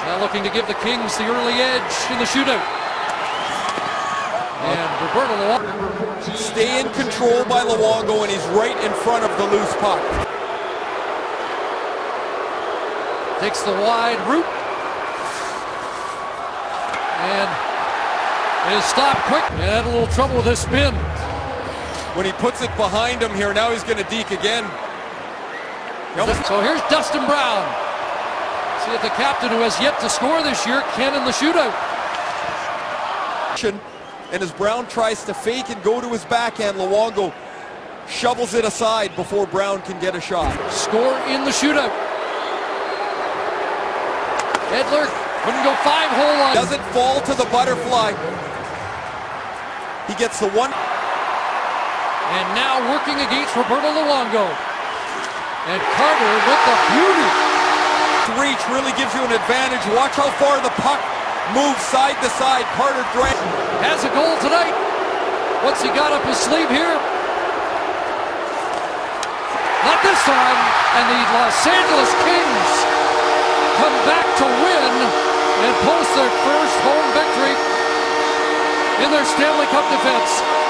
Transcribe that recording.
Now looking to give the Kings the early edge in the shootout. And Roberto Luongo. Stay in control by Luongo, and he's right in front of the loose puck. Takes the wide route. And is stopped quick. And had a little trouble with his spin. When he puts it behind him here, now he's going to deke again. So here's Dustin Brown. See if the captain, who has yet to score this year, can in the shootout. And as Brown tries to fake and go to his backhand, Luongo shovels it aside before Brown can get a shot. Score in the shootout. Edler couldn't go 5-hole line. Doesn't fall to the butterfly. He gets the one. And now working against Roberto Luongo. And Carter with the beauty. Reach really gives you an advantage. Watch how far the puck moves side to side. Carter Grant has a goal tonight. What's he got up his sleeve here? Not this time. And the Los Angeles Kings come back to win and post their first home victory in their Stanley Cup defense.